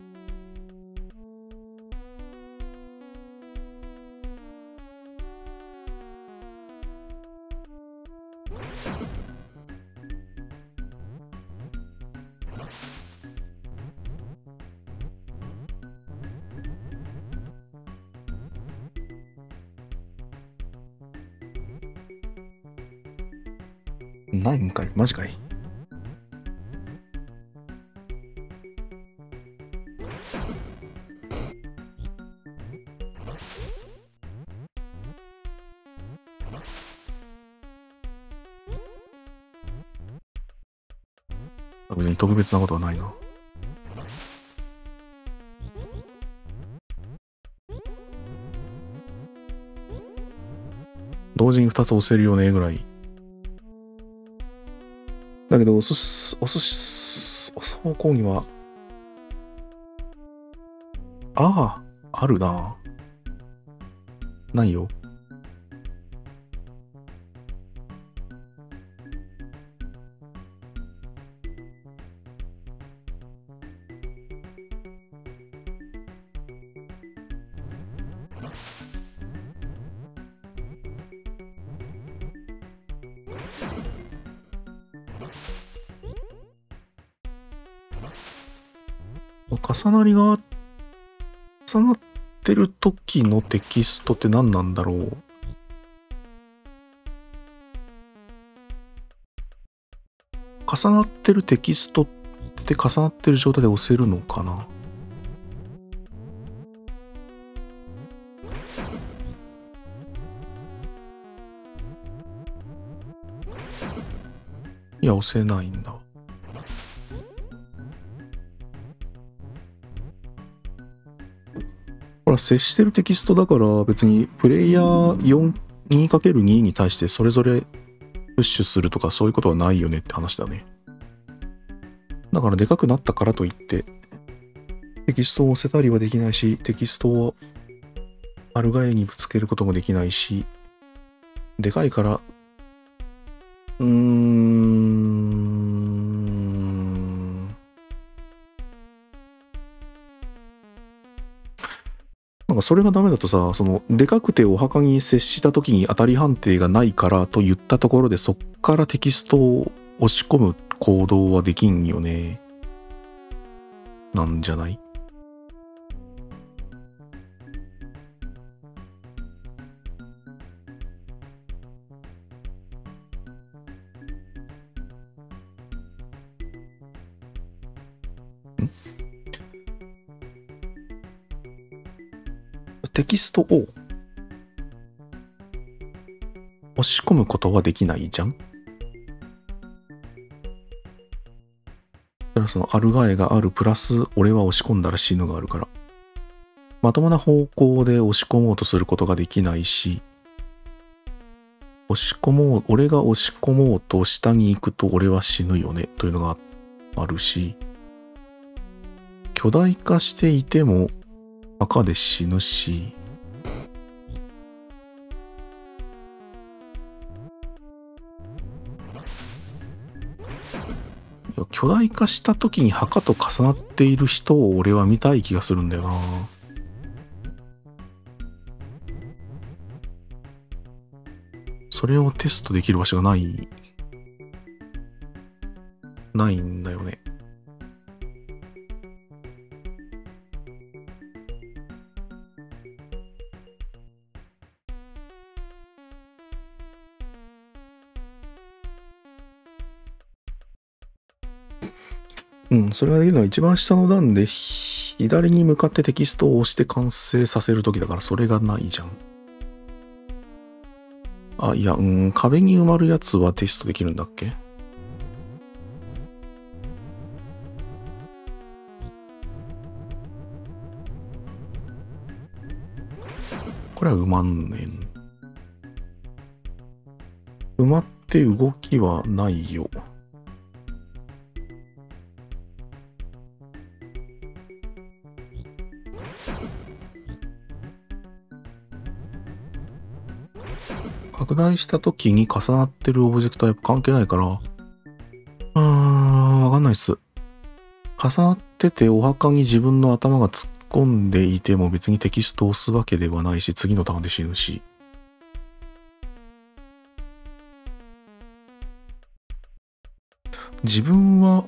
ないんかい？マジかい？別に特別なことはないな。同時に2つ押せるよねぐらい。だけど、押す方向には、あるな。ないよ。重なってる時のテキストって何なんだろう。重なってるテキストって重なってる状態で押せるのかな。いや、押せないんだ。ほら、接してるテキストだから別にプレイヤー 2×2 に対してそれぞれプッシュするとかそういうことはないよねって話だね。だからでかくなったからといってテキストを押せたりはできないし、テキストをあるがえにぶつけることもできないし、でかいからなんかそれがダメだとさ、そのでかくてお墓に接した時に当たり判定がないからと言ったところで、そっからテキストを押し込む行動はできんよね。なんじゃない？テキストを押し込むことはできないじゃん。だからそのあるがえがあるプラス俺は押し込んだら死ぬがあるから、まともな方向で押し込もうとすることができないし、俺が押し込もうと下に行くと俺は死ぬよねというのがあるし、巨大化していても赤で死ぬし、巨大化した時に墓と重なっている人を俺は見たい気がするんだよな。それをテストできる場所がないんだよね。 うん、それができるのは一番下の段で左に向かってテキストを押して完成させるときだから、それがないじゃん。あ、いや、壁に埋まるやつはテストできるんだっけ？これは埋まんねん。埋まって動きはないよ。拡大した時に重なってるオブジェクトはやっぱ関係ないから、わかんないっす。重なっててお墓に自分の頭が突っ込んでいても別にテキストを押すわけではないし、次のターンで死ぬし。自分は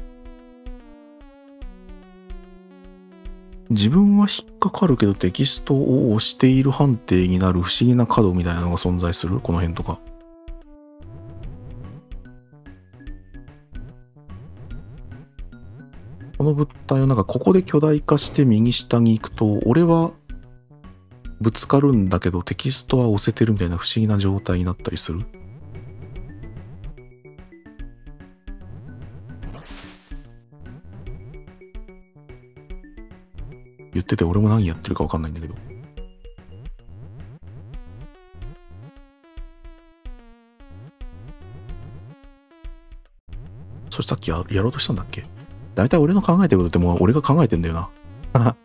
引っかかるけどテキストを押している判定になる不思議な角みたいなのが存在する？この辺とか。この物体をなんかここで巨大化して右下に行くと、俺はぶつかるんだけどテキストは押せてるみたいな不思議な状態になったりする？言ってて俺も何やってるか分かんないんだけど。それさっきやろうとしたんだっけ？大体俺の考えてることってもう俺が考えてんだよな。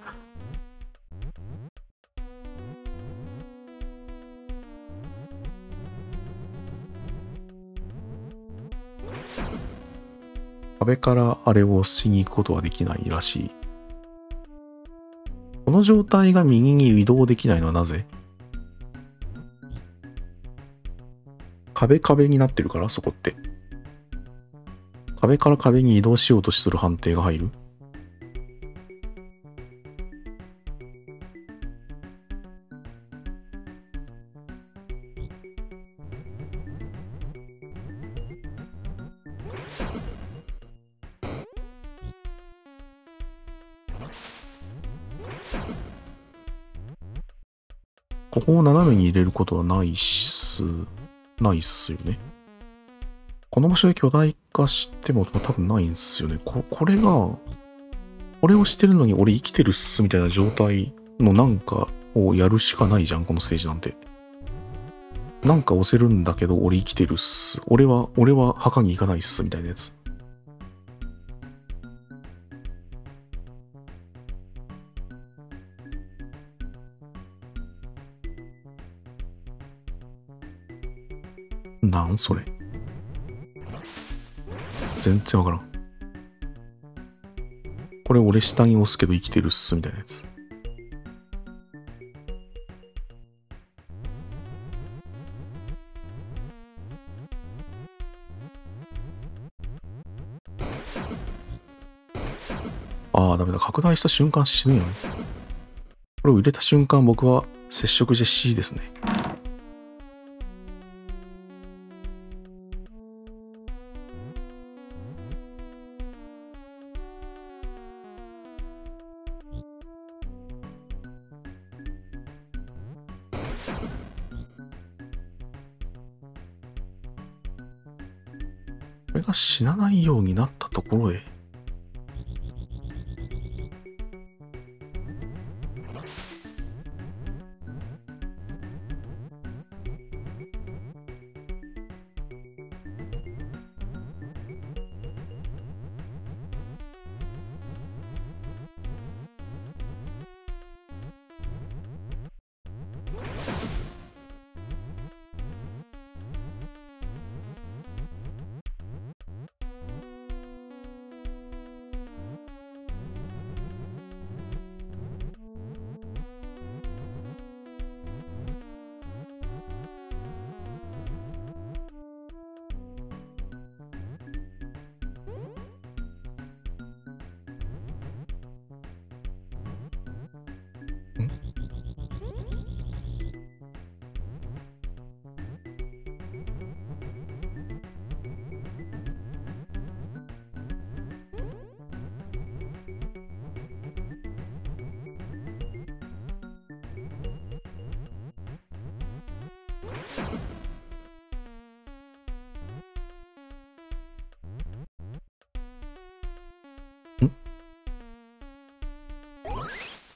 壁からあれをしに行くことはできないらしい。この状態が右に移動できないのはなぜ？壁になってるから、そこって。壁から壁に移動しようとする判定が入る？ここを斜めに入れることはないっすよね。この場所で巨大化しても多分ないんすよね。これをしてるのに俺生きてるっすみたいな状態のなんかをやるしかないじゃん、このステージなんて。なんか押せるんだけど俺生きてるっす。俺は墓に行かないっすみたいなやつ。なんそれ。全然わからん。これ俺下に押すけど生きてるっすみたいなやつ。ああ、ダメだ。拡大した瞬間死ぬよね。これを入れた瞬間僕は接触して C ですね。これが死なないようになったところで、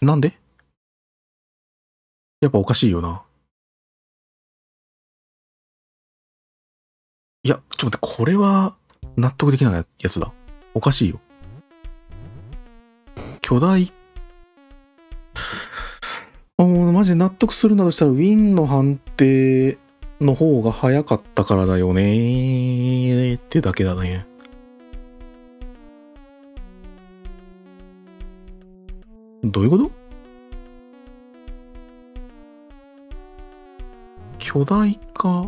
なんで？やっぱおかしいよな。いや、ちょっと待って、これは納得できないやつだ。おかしいよ。巨大。マジで納得するなとしたら、ウィンの判定の方が早かったからだよねってだけだね。どういうこと？巨大化。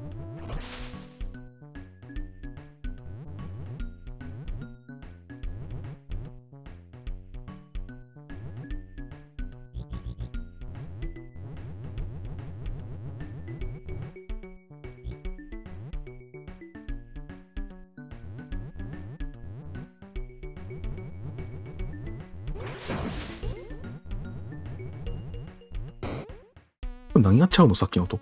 何やっちゃうのさっきの音。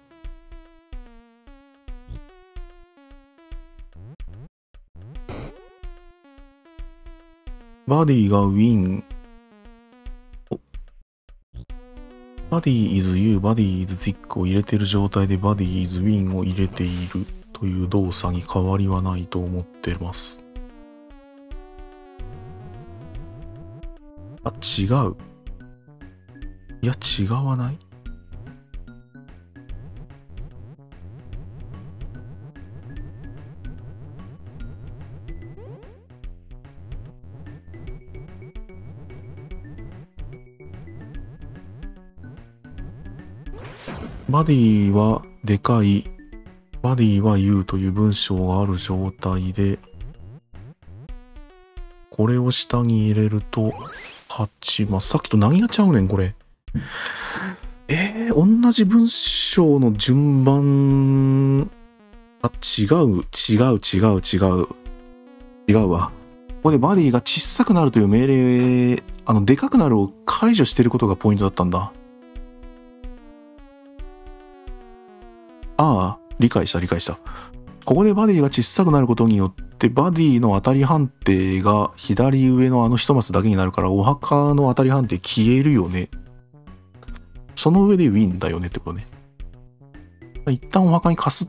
バディがウィン。バディ is you, バディ is thick を入れてる状態でバディ is win を入れているという動作に変わりはないと思ってます。あ、違う。いや、違わない？バディはでかい、バディは you という文章がある状態で、これを下に入れると8。まあ、さっきと何がちゃうねん、これ。同じ文章の順番、違うわ。ここでバディが小さくなるという命令、でかくなるを解除してることがポイントだったんだ。ああ、理解した。ここでバディが小さくなることによって、バディの当たり判定が左上の一マスだけになるから、お墓の当たり判定消えるよね。その上でウィンだよねってことね。一旦お墓にかすって、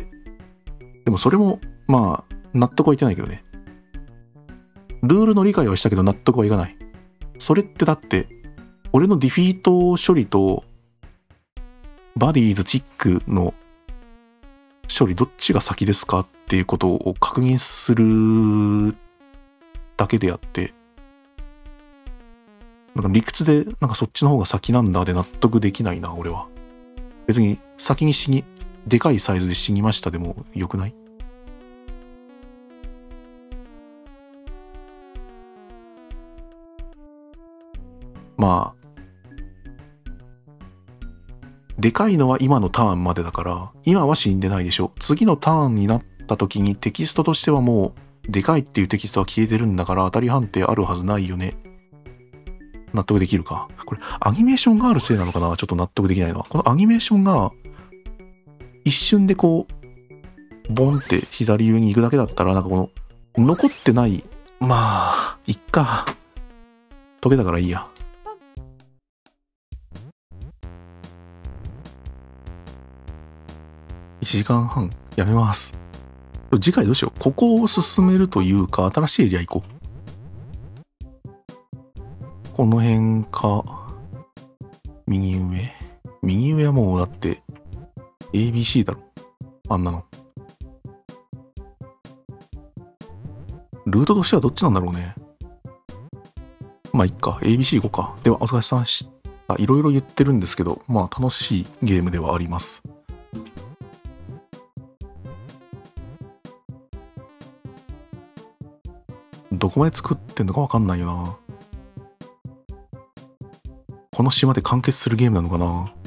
でもそれも、まあ、納得はいってないけどね。ルールの理解はしたけど納得はいかない。それってだって、俺のディフィート処理と、バディーズチックの処理どっちが先ですかっていうことを確認するだけであって、なんか理屈でなんかそっちの方が先なんだで納得できないな、俺は。別に先にでかいサイズで死にましたでもよくない？まあ、でかいのは今のターンまでだから、今は死んでないでしょ。次のターンになった時にテキストとしてはもう、でかいっていうテキストは消えてるんだから当たり判定あるはずないよね。納得できるか。これ、アニメーションがあるせいなのかな？ちょっと納得できないのは。このアニメーションが、一瞬でこう、ボンって左上に行くだけだったら、なんかこの、残ってない、まあ、いっか。解けたからいいや。1時間半やめます。次回どうしよう。ここを進めるというか、新しいエリア行こう。この辺か、右上。右上はもうだって、ABC だろ。あんなの。ルートとしてはどっちなんだろうね。まあ、いっか。ABC 行こうか。では、お疲れ様でした。いろいろ言ってるんですけど、まあ、楽しいゲームではあります。どこまで作ってんのかわかんないよな。この島で完結するゲームなのかな。